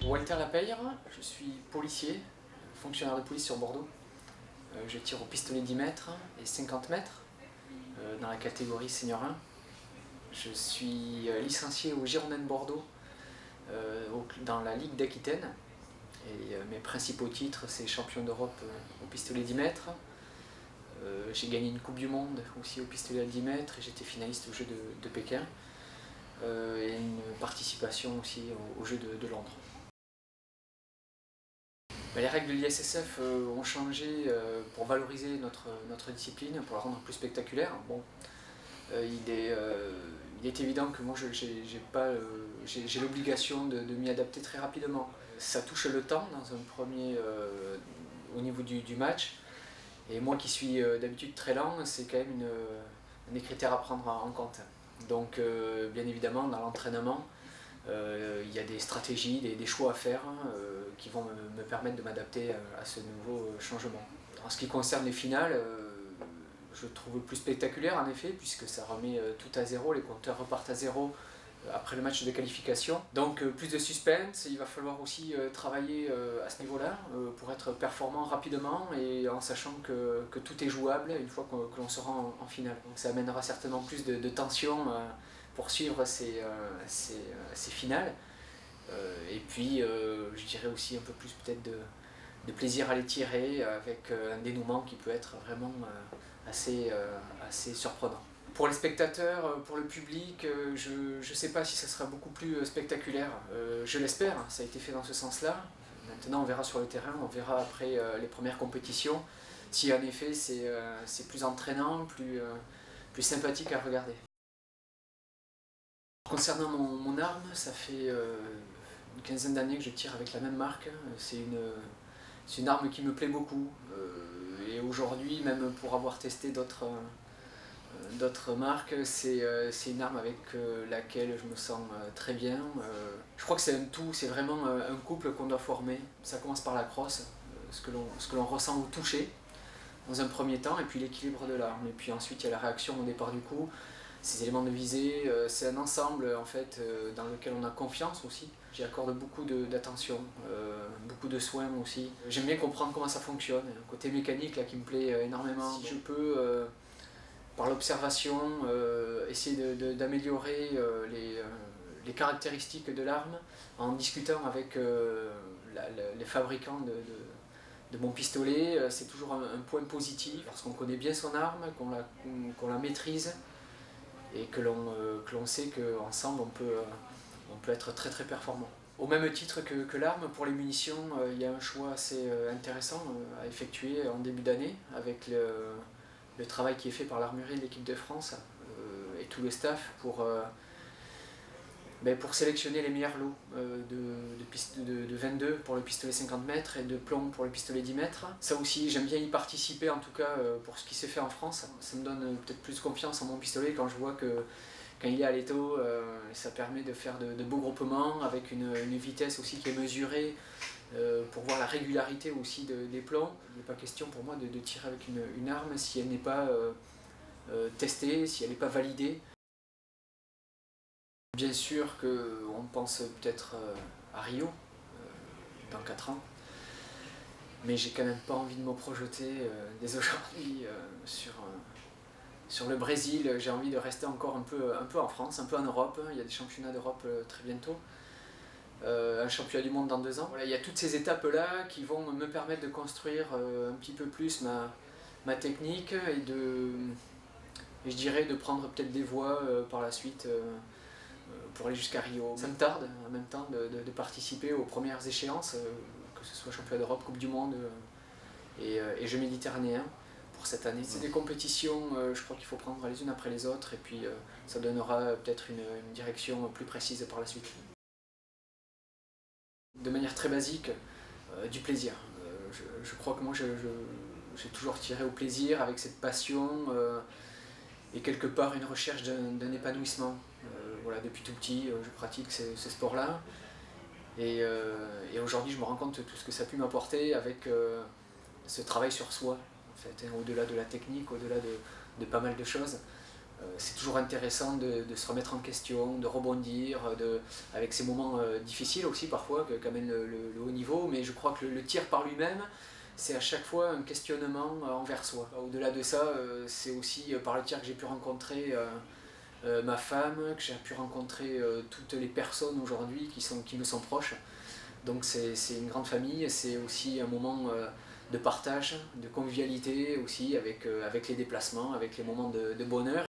Walter Lapeyre, je suis policier, fonctionnaire de police sur Bordeaux. Je tire au pistolet 10 mètres et 50 mètres dans la catégorie senior 1. Je suis licencié au Girondins de Bordeaux dans la Ligue d'Aquitaine. Et mes principaux titres, c'est champion d'Europe au pistolet 10 mètres. J'ai gagné une Coupe du Monde aussi au pistolet à 10 mètres et j'étais finaliste aux Jeux de Pékin. Et une participation aussi aux Jeux de Londres. Les règles de l'ISSF ont changé pour valoriser notre discipline, pour la rendre plus spectaculaire. Bon, il est évident que moi j'ai l'obligation de m'y adapter très rapidement. Ça touche le temps dans un premier au niveau du match. Et moi qui suis d'habitude très lent, c'est quand même un des critères à prendre en compte. Donc bien évidemment dans l'entraînement, il y a des stratégies, des choix à faire qui vont me permettre de m'adapter à ce nouveau changement. En ce qui concerne les finales, je trouve plus spectaculaire en effet, puisque ça remet tout à zéro, les compteurs repartent à zéro après le match de qualification. Donc plus de suspense, il va falloir aussi travailler à ce niveau-là pour être performant rapidement et en sachant que tout est jouable une fois que l'on sera en finale. Donc ça amènera certainement plus de tension pour suivre ces finales. Et puis je dirais aussi un peu plus peut-être de plaisir à les tirer avec un dénouement qui peut être vraiment assez surprenant. Pour les spectateurs, pour le public, je ne sais pas si ça sera beaucoup plus spectaculaire. Je l'espère, ça a été fait dans ce sens-là. Maintenant on verra sur le terrain, on verra après les premières compétitions si en effet c'est plus entraînant, plus sympathique à regarder. Concernant mon arme, ça fait une quinzaine d'années que je tire avec la même marque. C'est une arme qui me plaît beaucoup. Et aujourd'hui, même pour avoir testé d'autres marques, c'est une arme avec laquelle je me sens très bien. Je crois que c'est un tout, c'est vraiment un couple qu'on doit former. Ça commence par la crosse, ce que l'on ressent au toucher dans un premier temps, et puis l'équilibre de l'arme. Et puis ensuite il y a la réaction au départ du coup, ces éléments de visée, c'est un ensemble en fait dans lequel on a confiance aussi. J'y accorde beaucoup d'attention, beaucoup de soins aussi. J'aime bien comprendre comment ça fonctionne, un côté mécanique là qui me plaît énormément. Si je peux par l'observation, essayer d'améliorer les caractéristiques de l'arme en discutant avec les fabricants de mon pistolet, c'est toujours un point positif parce qu'on connaît bien son arme, qu'on la maîtrise et que l'on sait qu'ensemble on peut être très très performant. Au même titre que l'arme, pour les munitions, il y a un choix assez intéressant à effectuer en début d'année avec le travail qui est fait par l'armurerie de l'équipe de France et tout le staff pour sélectionner les meilleurs lots de 22 pour le pistolet 50 mètres et de plomb pour le pistolet 10 mètres. Ça aussi, j'aime bien y participer en tout cas pour ce qui s'est fait en France. Ça me donne peut-être plus confiance en mon pistolet quand je vois que quand il est à l'étau, ça permet de faire de beaux groupements avec une vitesse aussi qui est mesurée pour voir la régularité aussi des plombs. Il n'est pas question pour moi de tirer avec une arme si elle n'est pas testée, si elle n'est pas validée. Bien sûr qu'on pense peut-être à Rio dans 4 ans, mais j'ai quand même pas envie de me projeter dès aujourd'hui sur le Brésil. J'ai envie de rester encore un peu en France, un peu en Europe. Il y a des championnats d'Europe très bientôt. Un championnat du monde dans 2 ans. Voilà, il y a toutes ces étapes-là qui vont me permettre de construire un petit peu plus ma technique et je dirais de prendre peut-être des voies par la suite pour aller jusqu'à Rio. Ça me tarde en même temps de participer aux premières échéances, que ce soit championnat d'Europe, Coupe du Monde et Jeux méditerranéens pour cette année. C'est des compétitions, je crois qu'il faut prendre les unes après les autres et puis ça donnera peut-être une direction plus précise par la suite. De manière très basique, du plaisir. Je crois que moi j'ai toujours tiré au plaisir avec cette passion et quelque part une recherche d'un épanouissement. Voilà, depuis tout petit, je pratique ce sport-là et aujourd'hui je me rends compte de tout ce que ça a pu m'apporter avec ce travail sur soi, en fait, hein, au-delà de la technique, au-delà de pas mal de choses. C'est toujours intéressant de se remettre en question, de rebondir, avec ces moments difficiles aussi parfois qu'amène le haut niveau, mais je crois que le tir par lui-même, c'est à chaque fois un questionnement envers soi. Au-delà de ça, c'est aussi par le tir que j'ai pu rencontrer ma femme, que j'ai pu rencontrer toutes les personnes aujourd'hui qui me sont proches. Donc c'est une grande famille, c'est aussi un moment de partage, de convivialité aussi avec les déplacements, avec les moments de bonheur.